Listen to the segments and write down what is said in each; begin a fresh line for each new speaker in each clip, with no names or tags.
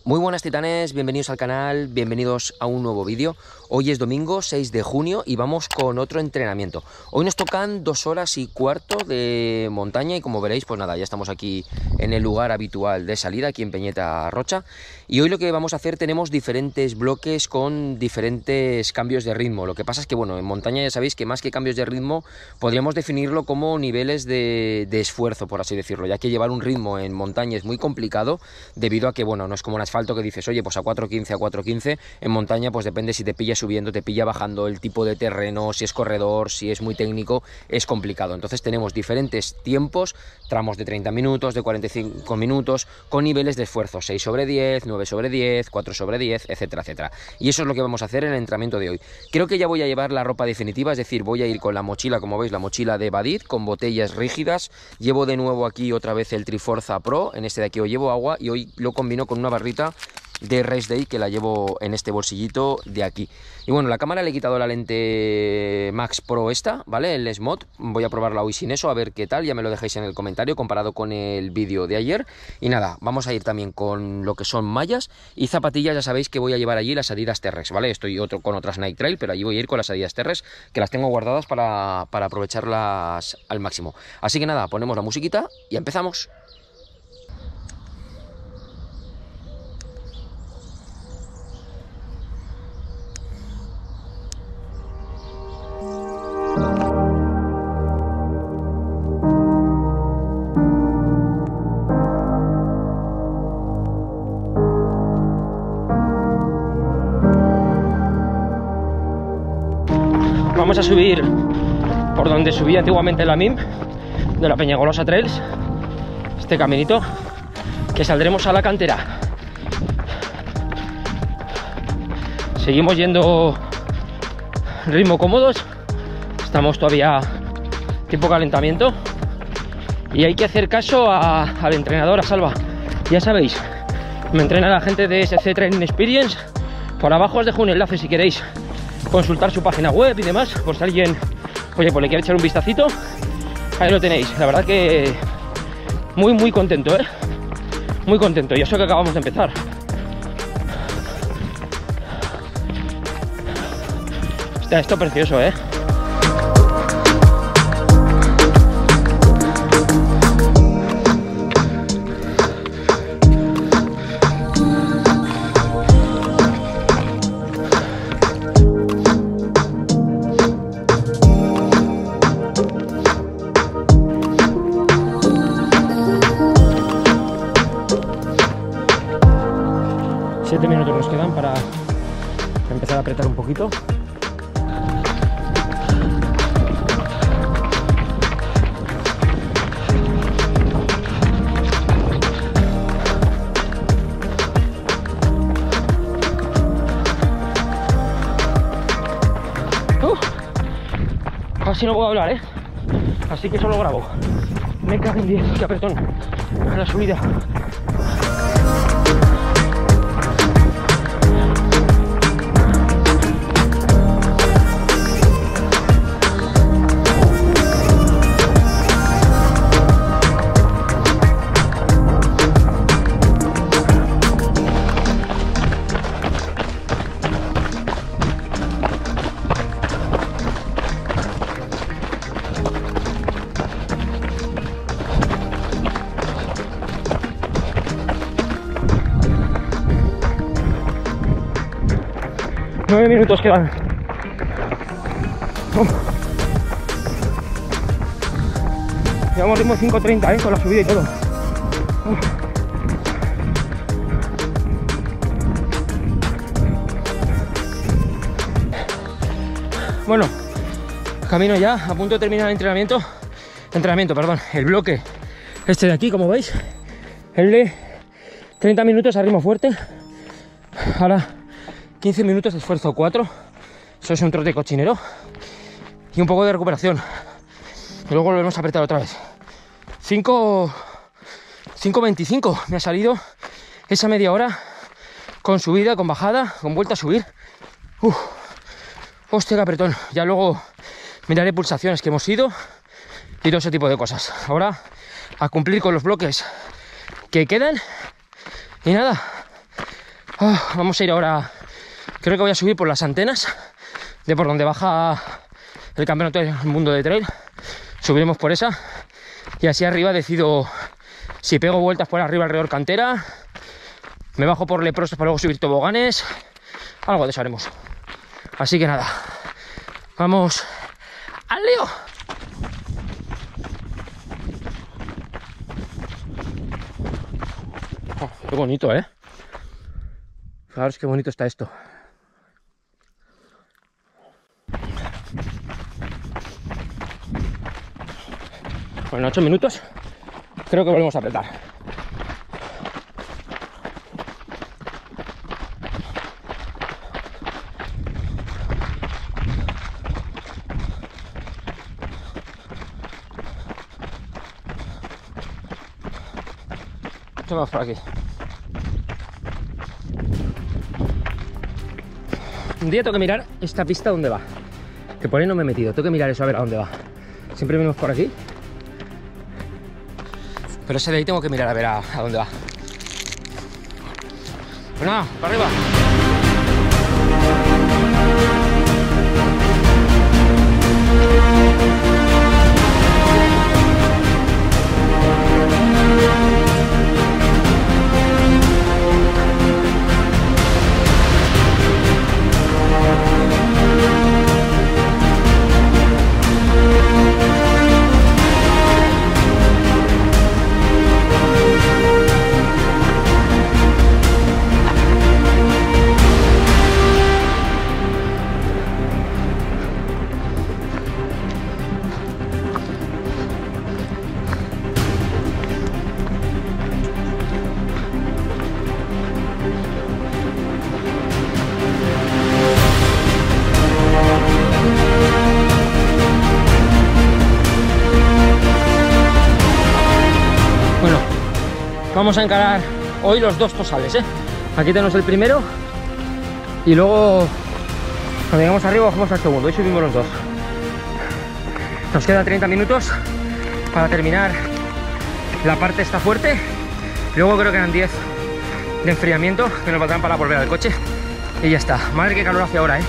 Muy buenas titanes, bienvenidos al canal, bienvenidos a un nuevo vídeo. Hoy es domingo 6 de junio y vamos con otro entrenamiento. Hoy nos tocan 2 horas y cuarto de montaña y como veréis, pues nada, ya estamos aquí en el lugar habitual de salida, aquí en Peñeta Rocha. Y hoy lo que vamos a hacer, tenemos diferentes bloques con diferentes cambios de ritmo. Lo que pasa es que, bueno, en montaña ya sabéis que más que cambios de ritmo, podríamos definirlo como niveles de esfuerzo, por así decirlo, ya que llevar un ritmo en montaña es muy complicado, debido a que, bueno, no es como en asfalto que dices, oye, pues a 4.15, a 4.15, en montaña pues depende si te pilla subiendo, te pilla bajando, el tipo de terreno, si es corredor, si es muy técnico, es complicado. Entonces tenemos diferentes tiempos, tramos de 30 minutos, de 45 minutos, con niveles de esfuerzo, 6 sobre 10, 9 sobre 10, 4 sobre 10, etcétera, etcétera. Y eso es lo que vamos a hacer en el entrenamiento de hoy. Creo que ya voy a llevar la ropa definitiva, es decir, voy a ir con la mochila, como veis, la mochila de Badit, con botellas rígidas. Llevo de nuevo aquí otra vez el Triforza Pro, en este de aquí hoy llevo agua y hoy lo combino con una barrita de Race Day que la llevo en este bolsillito de aquí. Y bueno, la cámara le he quitado la lente Max Pro esta, ¿vale? El SMOD, voy a probarla hoy sin eso, a ver qué tal, ya me lo dejáis en el comentario comparado con el vídeo de ayer. Y nada, vamos a ir también con lo que son mallas y zapatillas. Ya sabéis que voy a llevar allí las Adidas Terrex, ¿vale? Estoy con otras Nike Trail, pero allí voy a ir con las Adidas Terrex, que las tengo guardadas para aprovecharlas al máximo. Así que nada, ponemos la musiquita y empezamos. Vamos a subir por donde subía antiguamente la MIM de la Peñagolosa Trails, este caminito que saldremos a la cantera. Seguimos yendo ritmo cómodos, estamos todavía tipo calentamiento y hay que hacer caso al entrenador, a Salva. Ya sabéis, me entrena la gente de SC Training Experience. Por abajo os dejo un enlace si queréis consultar su página web y demás, por si alguien, oye, pues le quiere echar un vistacito, ahí lo tenéis. La verdad que muy contento, muy contento, y eso que acabamos de empezar. Está esto precioso, Siete minutos nos quedan para empezar a apretar un poquito. Casi no puedo hablar, así que solo grabo. Me cago en 10, qué apretón a la subida. Nueve minutos quedan. Llevamos ritmo 5:30, con la subida y todo. Bueno, camino ya, a punto de terminar el entrenamiento, perdón, el bloque este de aquí, como veis, el de 30 minutos a ritmo fuerte. Ahora 15 minutos de esfuerzo 4, eso es un trote cochinero y un poco de recuperación. Y luego volvemos a apretar otra vez. 5:25 me ha salido esa media hora, con subida, con bajada, con vuelta a subir. Hostia, qué apretón. Ya luego miraré pulsaciones que hemos ido y todo ese tipo de cosas. Ahora a cumplir con los bloques que quedan y nada, Vamos a ir ahora, creo que voy a subir por las antenas de por donde baja el campeonato del mundo de trail. Subiremos por esa y así arriba decido si pego vueltas por arriba alrededor cantera, me bajo por leprosos para luego subir toboganes, algo de eso haremos. Así que nada, vamos al lío. Qué bonito, ¿eh? Fijaros qué bonito está esto. Bueno, 8 minutos creo que volvemos a apretar. Vamos por aquí. Un día tengo que mirar esta pista dónde va, que por ahí no me he metido. Tengo que mirar eso a ver a dónde va. Siempre venimos por aquí, pero ese de ahí tengo que mirar a ver a dónde va. Pues nada, para arriba. Vamos a encarar hoy los dos tosales, ¿eh? Aquí tenemos el primero y luego cuando llegamos arriba bajamos al segundo y subimos los dos. Nos quedan 30 minutos para terminar la parte esta fuerte. Luego creo que eran 10 de enfriamiento que nos valdrán para volver al coche y ya está. Madre, qué calor hace ahora, ¿eh?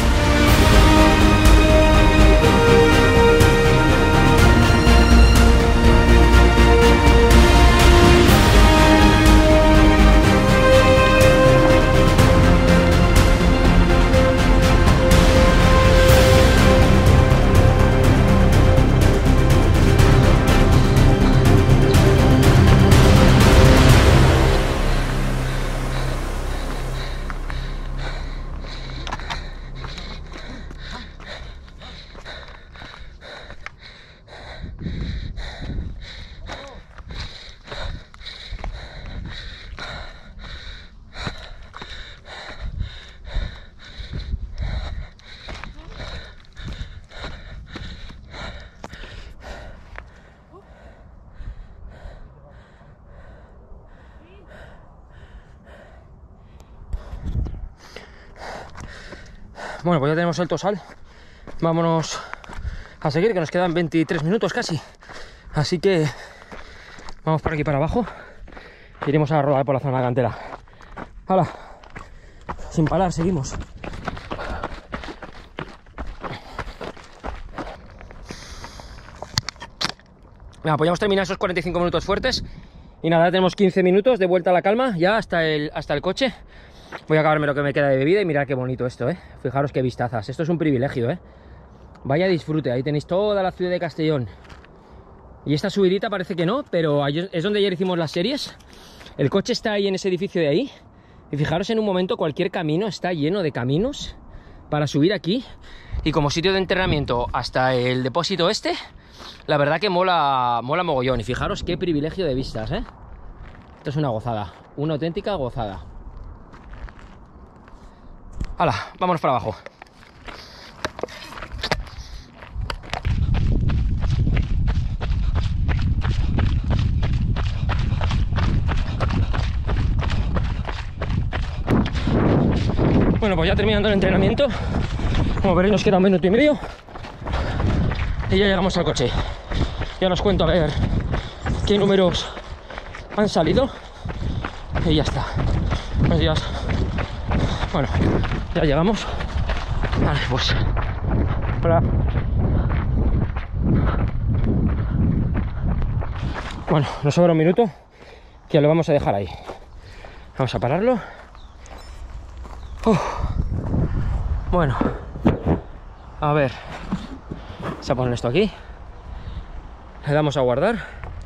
Bueno, pues ya tenemos el tosal. Vámonos a seguir, que nos quedan 23 minutos casi. Así que vamos por aquí para abajo. Iremos a rodar por la zona cantera. ¡Hala! Sin parar, seguimos. Venga, pues ya hemos terminado esos 45 minutos fuertes. Y nada, tenemos 15 minutos de vuelta a la calma, ya hasta el coche. Voy a acabarme lo que me queda de bebida y mirad qué bonito esto, ¿eh? Fijaros qué vistazas. Esto es un privilegio, ¿eh? Vaya disfrute, ahí tenéis toda la ciudad de Castellón. Y esta subidita parece que no, pero ahí es donde ayer hicimos las series. El coche está ahí en ese edificio de ahí. Y fijaros, en un momento cualquier camino está lleno de caminos para subir aquí. Y como sitio de entrenamiento hasta el depósito este, la verdad que mola mogollón. Y fijaros qué privilegio de vistas, ¿eh? Esto es una gozada, una auténtica gozada. ¡Hala! Vámonos para abajo. Bueno, pues ya terminando el entrenamiento, como veréis nos queda 1 minuto y medio y ya llegamos al coche. Ya os cuento a ver qué números han salido y ya está. Buenos días. Bueno, ya llegamos. Vale, pues... Hola. Bueno, nos sobra un minuto, que lo vamos a dejar ahí. Vamos a pararlo. Bueno, a ver, vamos a poner esto aquí, le damos a guardar.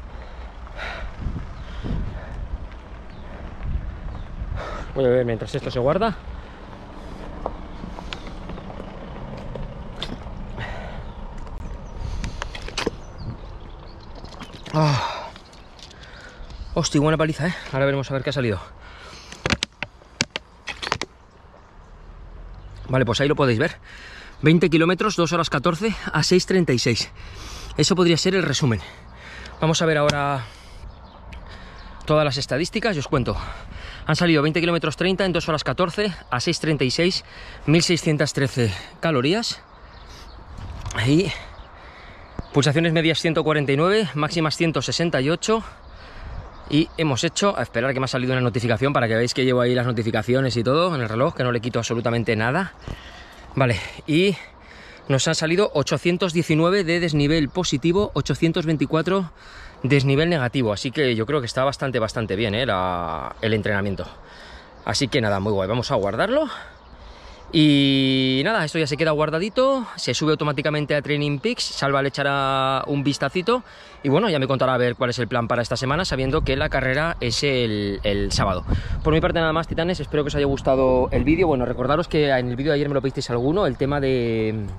Voy a ver mientras esto se guarda. Hostia, buena paliza, ¿eh? Ahora veremos a ver qué ha salido. Vale, pues ahí lo podéis ver. 20 kilómetros, 2 horas 14 a 6:36. Eso podría ser el resumen. Vamos a ver ahora todas las estadísticas y os cuento. Han salido 20 kilómetros 30 en 2 horas 14 a 6:36, 1613 calorías. Y pulsaciones medias 149, máximas 168. Y hemos hecho, a esperar que me ha salido una notificación para que veáis que llevo ahí las notificaciones y todo en el reloj, que no le quito absolutamente nada. Vale, y nos han salido 819 de desnivel positivo, 824 desnivel negativo. Así que yo creo que está bastante bien el entrenamiento. Así que nada, muy guay, vamos a guardarlo. Y nada, esto ya se queda guardadito, se sube automáticamente a Training Peaks, Salva le echará un vistacito y bueno, ya me contará a ver cuál es el plan para esta semana, sabiendo que la carrera es el sábado. Por mi parte nada más, titanes, espero que os haya gustado el vídeo. Bueno, recordaros que en el vídeo de ayer me lo pedisteis alguno, el tema de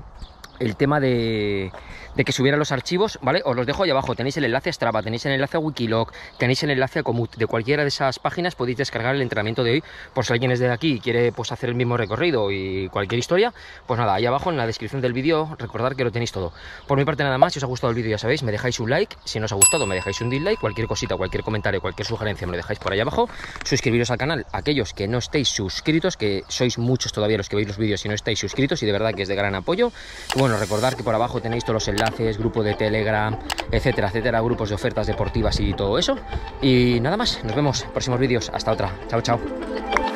que subiera los archivos, ¿vale? Os los dejo ahí abajo, tenéis el enlace a Strava, tenéis el enlace a Wikiloc, tenéis el enlace a Komoot. De cualquiera de esas páginas podéis descargar el entrenamiento de hoy, por si alguien es de aquí y quiere pues hacer el mismo recorrido y cualquier historia, pues nada, ahí abajo en la descripción del vídeo, recordad que lo tenéis todo. Por mi parte nada más, si os ha gustado el vídeo ya sabéis, me dejáis un like, si no os ha gustado me dejáis un dislike, cualquier cosita, cualquier comentario, cualquier sugerencia me lo dejáis por ahí abajo, suscribiros al canal, aquellos que no estéis suscritos, que sois muchos todavía los que veis los vídeos y no estáis suscritos y de verdad que es de gran apoyo. Y bueno, recordad que por abajo tenéis todos los enlaces, grupo de Telegram, etcétera, etcétera, grupos de ofertas deportivas y todo eso. Y nada más, nos vemos en próximos vídeos. Hasta otra. Chao, chao.